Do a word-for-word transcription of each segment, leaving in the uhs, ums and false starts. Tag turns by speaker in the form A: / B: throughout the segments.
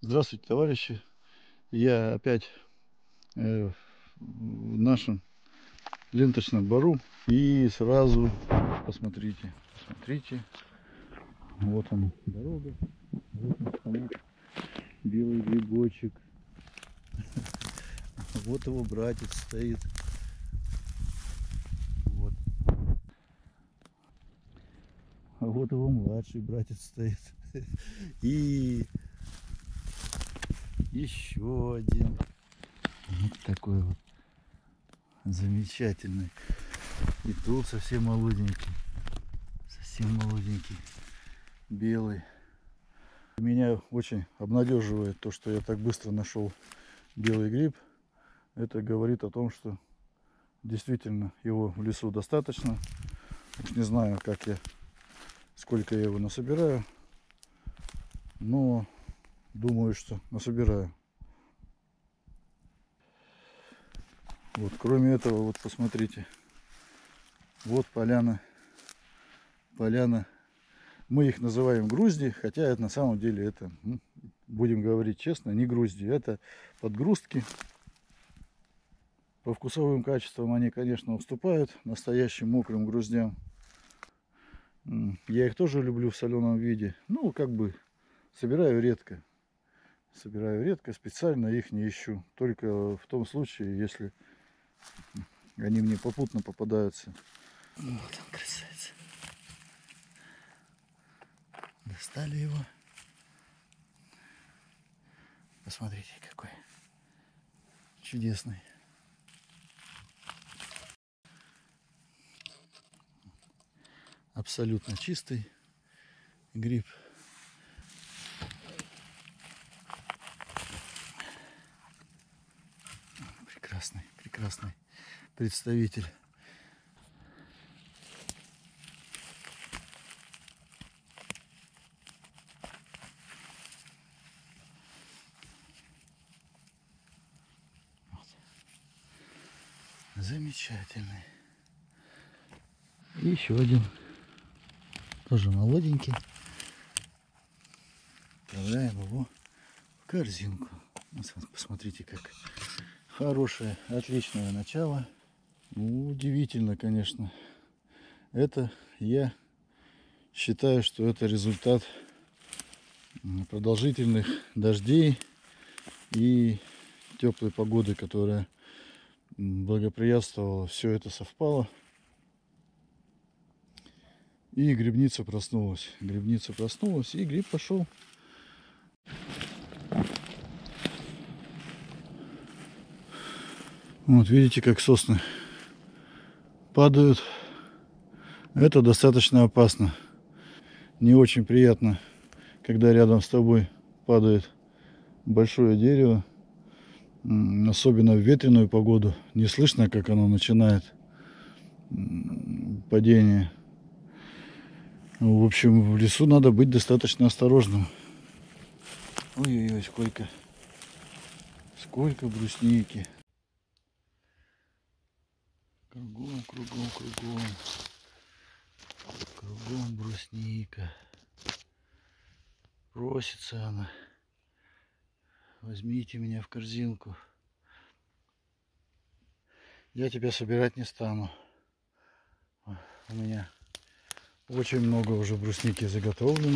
A: Здравствуйте, товарищи! Я опять э, в нашем ленточном бару. И сразу посмотрите, посмотрите. Вот он, дорога. Вот он стоит, белый грибочек. Вот его братец стоит. Вот. А вот его младший братец стоит. И еще один. Вот такой вот замечательный. И тут совсем молоденький. Совсем молоденький. Белый. Меня очень обнадеживает то, что я так быстро нашел белый гриб. Это говорит о том, что действительно его в лесу достаточно. Уж не знаю, как я, сколько я его насобираю, но думаю, что насобираю. Вот, кроме этого, вот посмотрите, вот поляна, поляна. Мы их называем грузди, хотя это на самом деле это, ну, будем говорить честно, не грузди, это подгрустки. По вкусовым качествам они, конечно, уступают настоящим мокрым груздям. Я их тоже люблю в соленом виде. Ну, как бы, собираю редко. Собираю редко, специально их не ищу. Только в том случае, если они мне попутно попадаются. Вот он, красавец. Достали его. Посмотрите, какой чудесный. Абсолютно чистый гриб. Прекрасный, прекрасный представитель. Вот. Замечательный. И еще один. Тоже молоденький. Отправляем его в корзинку. Посмотрите, как хорошее, отличное начало. Ну, удивительно, конечно. Это я считаю, что это результат продолжительных дождей и теплой погоды, которая благоприятствовала. Все это совпало. И грибница проснулась. Грибница проснулась, и гриб пошел. Вот видите, как сосны падают. Это достаточно опасно. Не очень приятно, когда рядом с тобой падает большое дерево. Особенно в ветреную погоду. Не слышно, как оно начинает падение. В общем, в лесу надо быть достаточно осторожным. Ой-ой-ой, сколько, сколько брусники. Кругом, кругом, кругом. Кругом брусника. Просится она. Возьмите меня в корзинку. Я тебя собирать не стану. У меня очень много уже брусники заготовлено.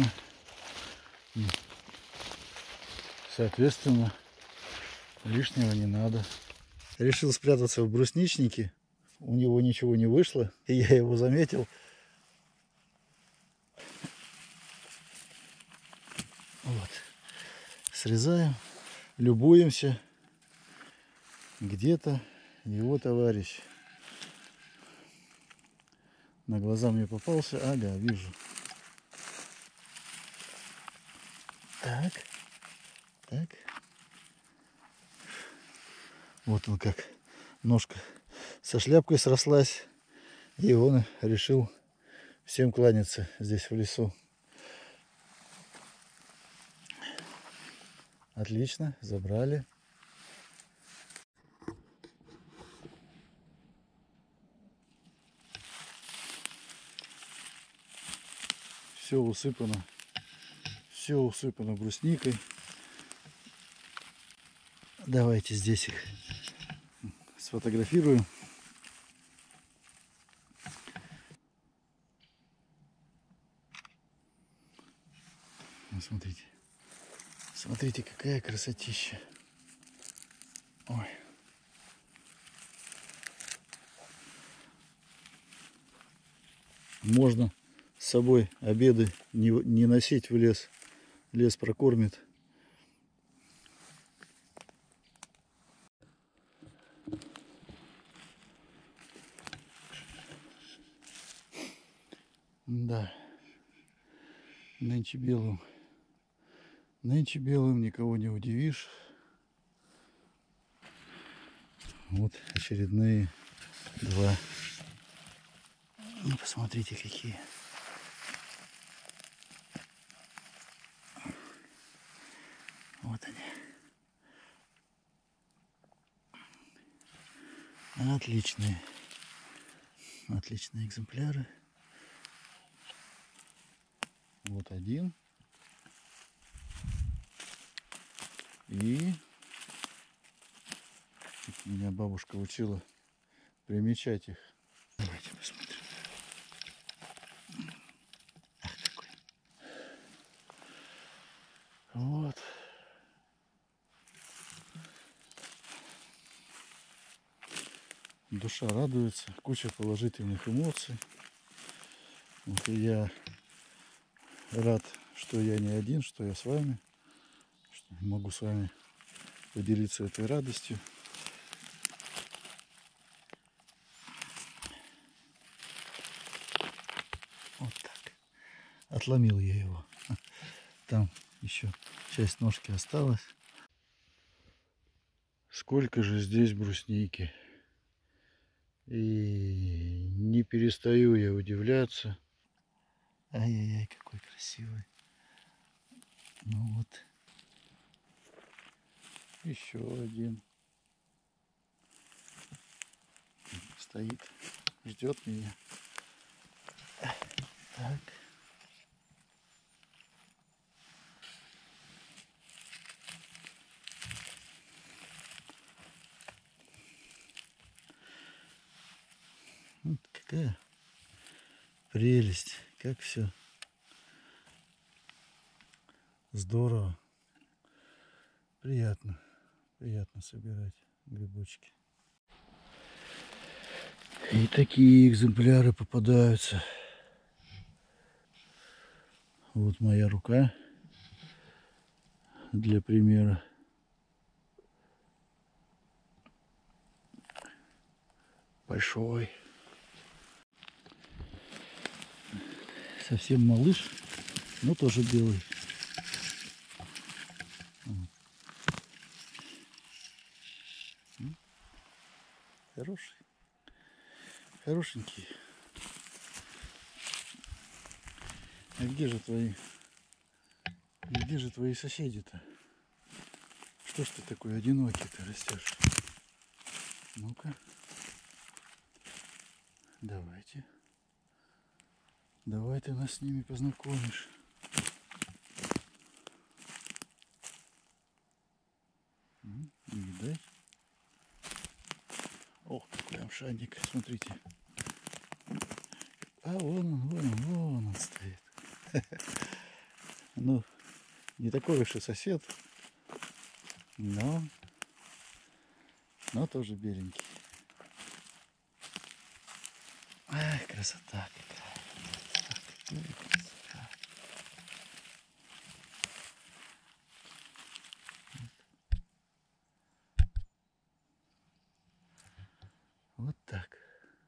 A: Соответственно, лишнего не надо. Решил спрятаться в брусничнике. У него ничего не вышло, и я его заметил. Вот. Срезаем, любуемся. Где-то его товарищ. На глаза мне попался. Ага, вижу. Так. Так. Вот он как. Ножка со шляпкой срослась. И он решил всем кланяться здесь в лесу. Отлично, забрали. Все усыпано. Все усыпано брусникой. Давайте здесь их сфотографирую. Вот смотрите. Смотрите, какая красотища. Ой. Можно с собой обеды не, не носить в лес. Лес прокормит. Да. Нынче белым. Нынче белым никого не удивишь. Вот очередные два. Ну, посмотрите, какие. Вот они. Отличные. Отличные экземпляры. Вот один. И меня бабушка учила примечать их. Давайте посмотрим. Ах, какой. Вот. Душа радуется, куча положительных эмоций. Вот и я рад, что я не один, что я с вами, что могу с вами поделиться этой радостью. Вот так. Отломил я его. Там еще часть ножки осталась. Сколько же здесь брусники. И не перестаю я удивляться. Ай-яй-яй, какой красивый. Ну вот. Еще один. Стоит, ждет меня. Так. Вот какая прелесть, как все здорово, приятно, приятно собирать грибочки. И такие экземпляры попадаются. Вот моя рука для примера. Большой. Совсем малыш, но тоже белый. Хороший. Хорошенький. А где же твои? Где же твои соседи-то? Что ж ты такой одинокий-то растешь? Ну-ка. Давайте. Давай ты нас с ними познакомишь. Не видать. Ох, какой амшадник. Смотрите. А вон он, вон он, вон он стоит. Ну, не такой уж и сосед. Но, но тоже беленький. Ах, красота какая. Какая красота. Вот так.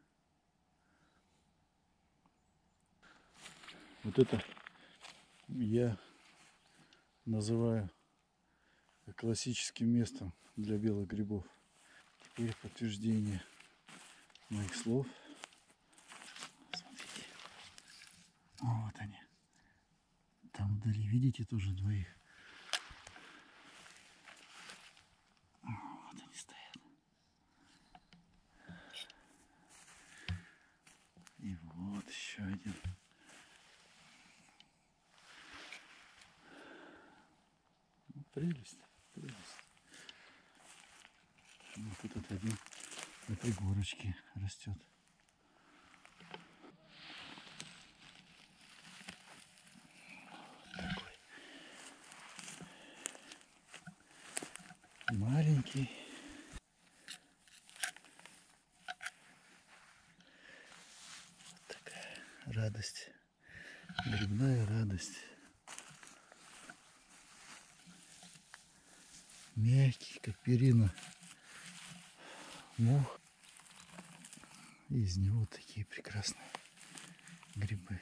A: Вот это я называю классическим местом для белых грибов. Теперь подтверждение моих слов. Смотрите. Вот они. Там вдали, видите, тоже двоих. Вот они стоят. И вот еще один. Прелесть, прелесть. Вот этот один на пригорочке растет. Такой маленький. Вот такая радость. Грибная радость. Мягкий, как перина. Мох. И из него такие прекрасные грибы.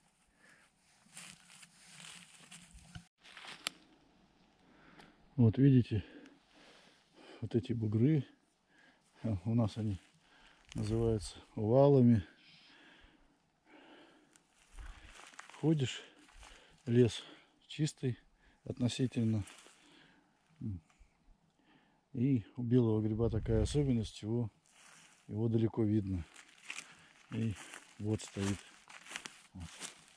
A: Вот видите, вот эти бугры, у нас они называются валами. Ходишь, лес чистый относительно. И у белого гриба такая особенность, его, его далеко видно. И вот стоит. Вот.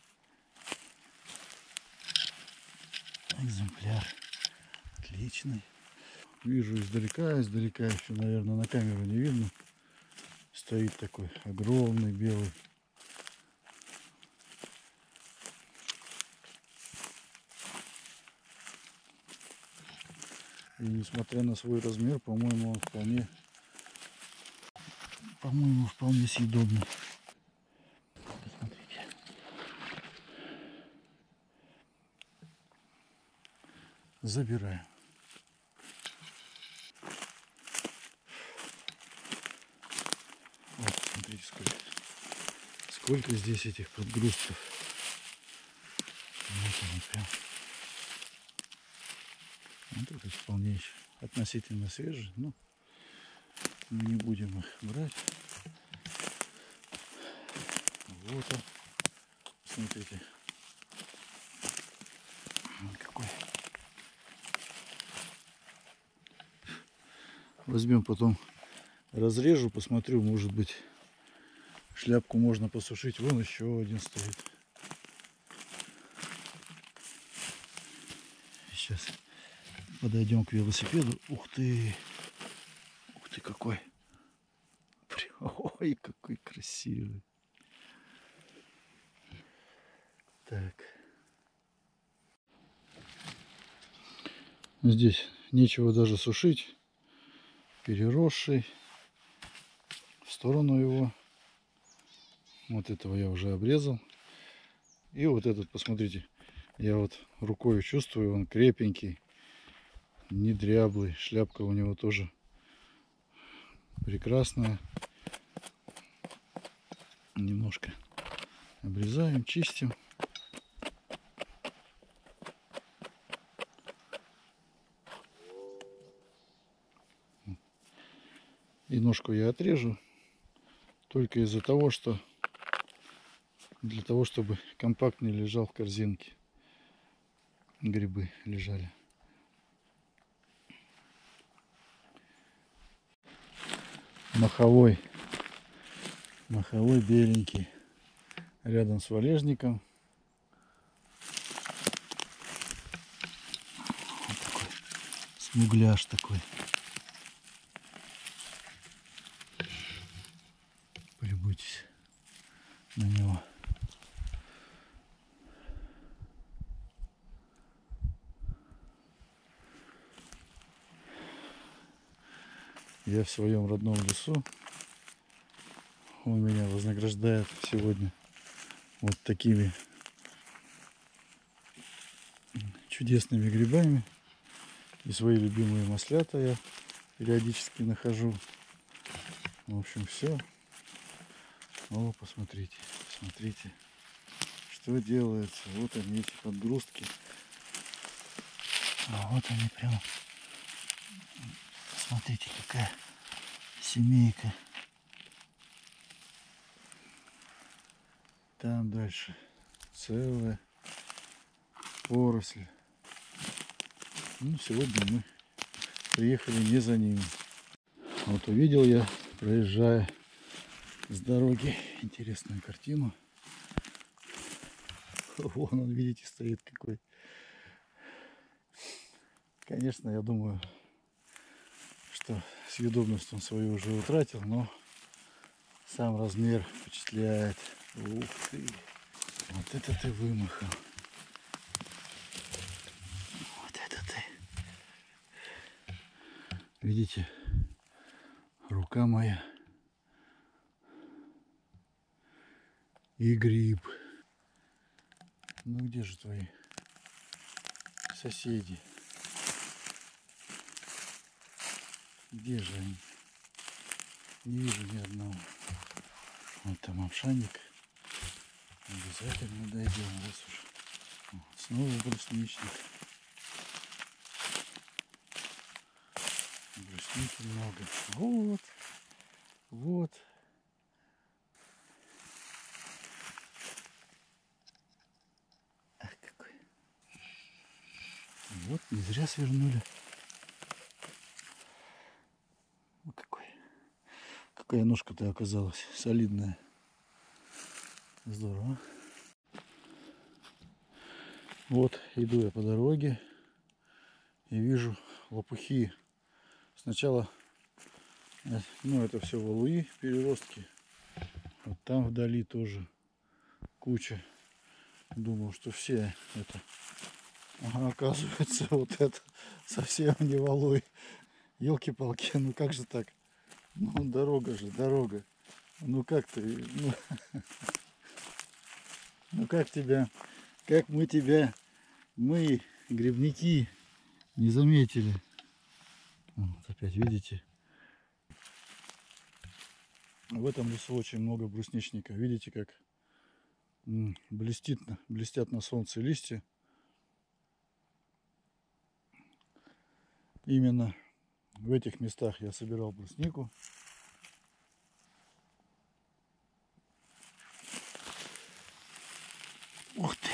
A: Экземпляр. Отличный. Вижу издалека, издалека еще, наверное, на камеру не видно. Стоит такой огромный белый. И несмотря на свой размер, по-моему, он вполне, по-моему, вполне съедобный. Посмотрите. Забираем. Вот, смотрите, сколько, сколько здесь этих подгрузков. Вот они прям. Вот этот вполне еще относительно свежий, но мы не будем их брать. Вот он. Смотрите. Вот какой. Возьмем потом, разрежу, посмотрю, может быть, шляпку можно посушить. Вон еще один стоит. Сейчас подойдем к велосипеду. Ух ты! Ух ты, какой! Ой, какой красивый! Так. Здесь нечего даже сушить. Переросший. В сторону его. Вот этого я уже обрезал. И вот этот, посмотрите, я вот рукой чувствую, он крепенький, не дряблый. Шляпка у него тоже прекрасная. Немножко обрезаем, чистим. И ножку я отрежу только из-за того, что для того, чтобы компактнее лежал в корзинке. Грибы лежали. Маховой. Маховой беленький. Рядом с валежником. Вот такой смугляш такой. Полюбуйтесь на него. Я в своем родном лесу. Он меня вознаграждает сегодня вот такими чудесными грибами. И свои любимые маслята я периодически нахожу. В общем, все. О, посмотрите, посмотрите, что делается. Вот они, эти подгрузки. А вот они прям. Смотрите, какая семейка. Там дальше целая поросль. Ну, сегодня мы приехали не за ними. Вот увидел я, проезжая с дороги, интересную картину. Вон он, видите, стоит какой. Конечно, я думаю, что съедобность он свою уже утратил, но сам размер впечатляет. Ух ты! Вот это ты вымахал. Вот это ты. Видите, рука моя и гриб. Ну где же твои соседи? Где же они? Не вижу ни одного. Вот там овшанник. Обязательно дойдем, раз уж. Вот, снова брусничник. Брусники много. Вот. Вот. Ах, какой. Вот, не зря свернули. Вот какой. Какая ножка-то оказалась солидная. Здорово. Вот, иду я по дороге и вижу лопухи. Сначала, ну, это все валуи, переростки. Вот там вдали тоже куча. Думал, что все это. Ага, оказывается, вот это совсем не валуй. Елки-палки, ну как же так? Ну, дорога же, дорога. Ну как ты, ну, ну как тебя, как мы тебя, мы, грибники, не заметили. Вот опять, видите? В этом лесу очень много брусничника. Видите, как блестит, блестят на солнце листья. Именно в этих местах я собирал бруснику. Ух ты!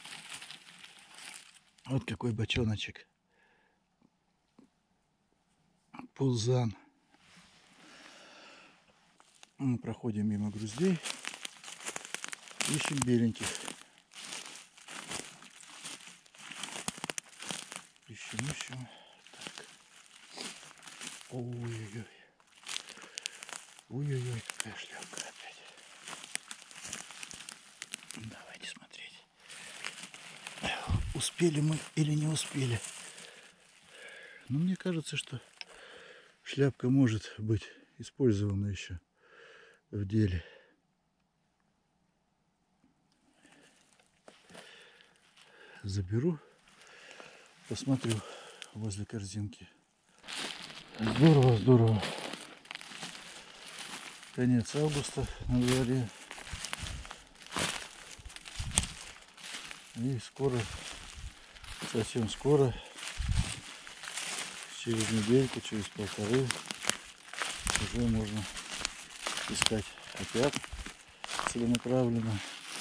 A: Вот какой бочоночек. Пузан. Мы проходим мимо груздей. Ищем беленьких. Ищем, ищем. Так. Ой-ой-ой. Ой-ой-ой, какая шляпка опять. Давайте смотреть. Успели мы или не успели. Но мне кажется, что шляпка может быть использована еще в деле. Заберу, посмотрю возле корзинки. Здорово, здорово. Конец августа на дворе. И скоро, совсем скоро, через недельку, через полторы, уже можно искать опять целенаправленно.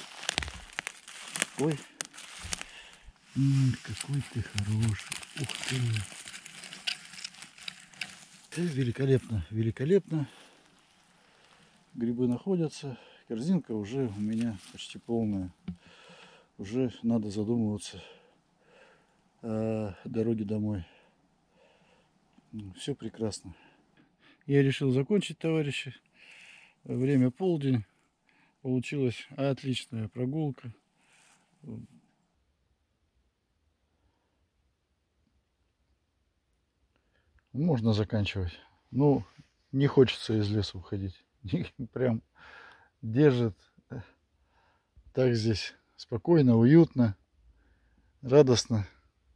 A: Ой, м-м, какой ты хороший. Ух ты. Великолепно, великолепно. Грибы находятся. Корзинка уже у меня почти полная. Уже надо задумываться о дороге домой. Все прекрасно. Я решил закончить, товарищи. Время полдень. Получилась отличная прогулка. Можно заканчивать. Ну, не хочется из леса уходить. Прям держит. Так здесь спокойно, уютно, радостно.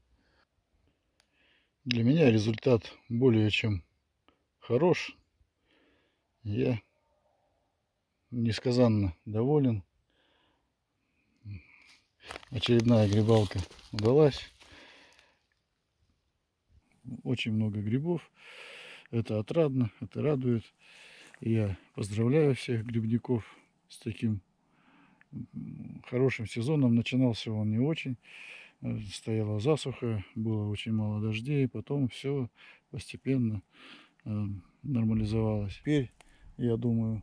A: Для меня результат более чем хорош. Я несказанно доволен. Очередная грибалка удалась. Очень много грибов. Это отрадно, это радует. Я поздравляю всех грибников с таким хорошим сезоном. Начинался он не очень. Стояла засуха, было очень мало дождей. Потом все постепенно нормализовалось. Теперь, я думаю,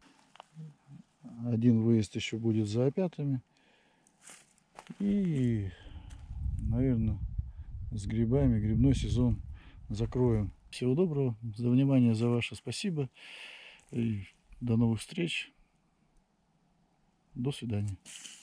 A: один выезд еще будет за опятами. И, наверное, с грибами грибной сезон закроем. Всего доброго. За внимание, за ваше спасибо. И до новых встреч. До свидания.